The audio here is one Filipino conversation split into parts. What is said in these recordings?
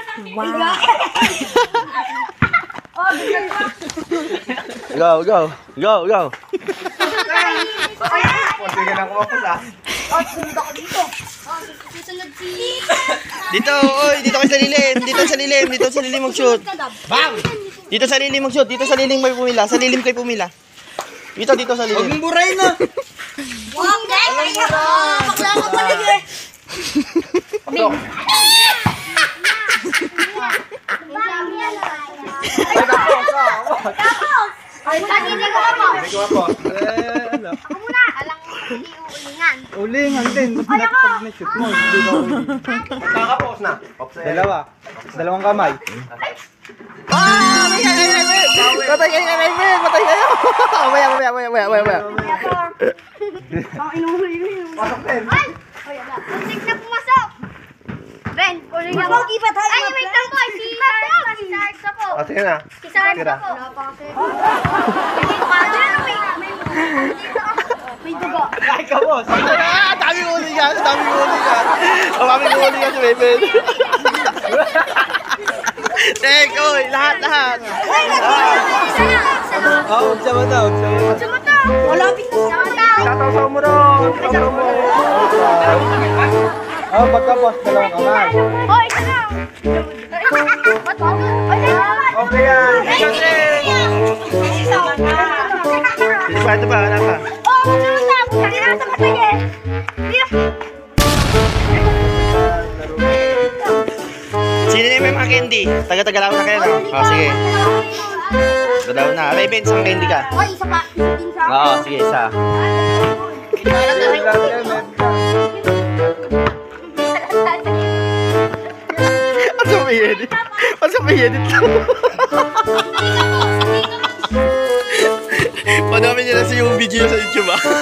Wow. Go, go. Go, go. Sige na kumapos ah. Dito, oy, dito kayo sa lilim. Dito sa lilim, dito sa lilim mag-shoot. Bang! Dito sa lilim mag-shoot, dito sa lilim kayo pumila. Sa lilim kayo pumila. Dito, dito sa Huwag lilim. mong burayin na. Wag na! Bakla ka pa rin eh! Ay, Hindi ko ako! Hindi ko ako. Ano? Ako muna! Alang iuulingan. Ulingan din. Mas pag na-shoot mo. Hindi ka uling. Kakapos na. Dalawa. Dalawang kamay. Ah! Matay kayo, Raven! Matay kayo! Maya. Ang inuhuli yun. Pasok din. Ay! Muntik na pumasok! Ben, uling ako. Ay, wait lang po! Si Sarge na po. O, sige na. Si Sarge na Tira. po. May dugo. Ay, kabos. Ah! Dami ko uli yan! Dami ko uli yan! Dami ko uli yan si Raven! Tek, oy! Lahat! Isa lang. Oh, huwag siya mata. Huwag siya mata. Sa mata. Wala sa mata. Tataw mo ron. Tataw mo. Oh, pagkapos, dalawang kamay. Oh, isa lang. Bato? Okay yan. Ito pa, ano pa? Oh, sunod na. Buksan na sa mata niya. Sino na yung mga candy? Taga-tagalaw na kayo, no? Oh, sige. Tagalaw na. Raven, isang candy ka. Oh, isa pa. Isa. Oo, sige, isa. Asa may edit? Asa may edit lang? Panamin niyo na sa yung video sa YouTube, ah.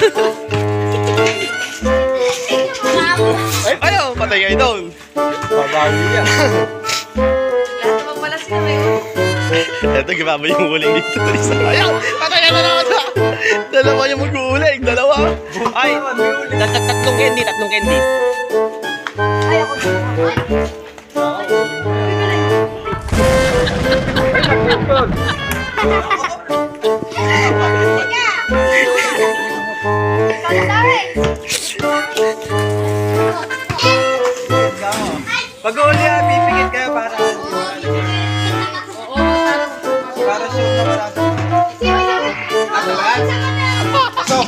Ay, ayaw, patay kayo doon. Babawi yan. Ito, gumaba yung huling dito. Ayaw, patay ka na naman na. Dalawa yung mag-uuling, dalawa. Ay, tatlong candy, tatlong candy. Ay, ako. Pag-uli yan, pipigit kayo para shoot na wala sa Ako lahat? Pasok!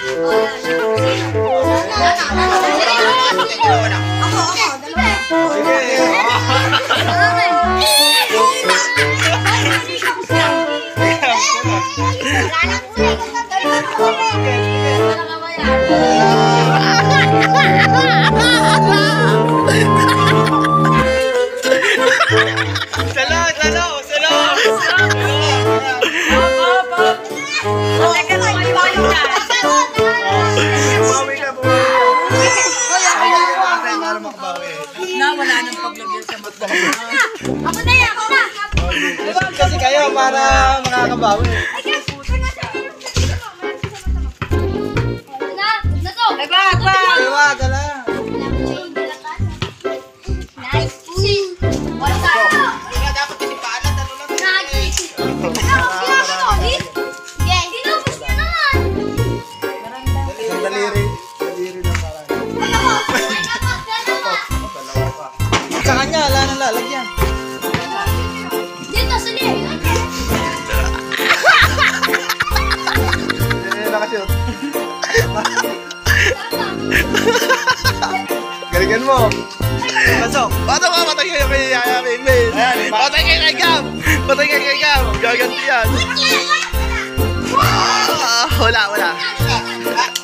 Wala nang paglagyan sa mata. Ako na yan, ako na. Kasi kayo para makakabawi. Ay, bag! Wag ka lang. Nice. Wala tayo. Dapat tinipaanan, ano lang. Tinapos niya naman. Isang daliri. Daliri na parang. Sa kanya, wala nang lalagyan. Dito, sali. Nakashoot. Galingan mo. Pasok. Paano ka? Patay kayo kay Raven. Patay kayo kay Gab. Patay kayo kay Gab. Gaganti yan. Wala.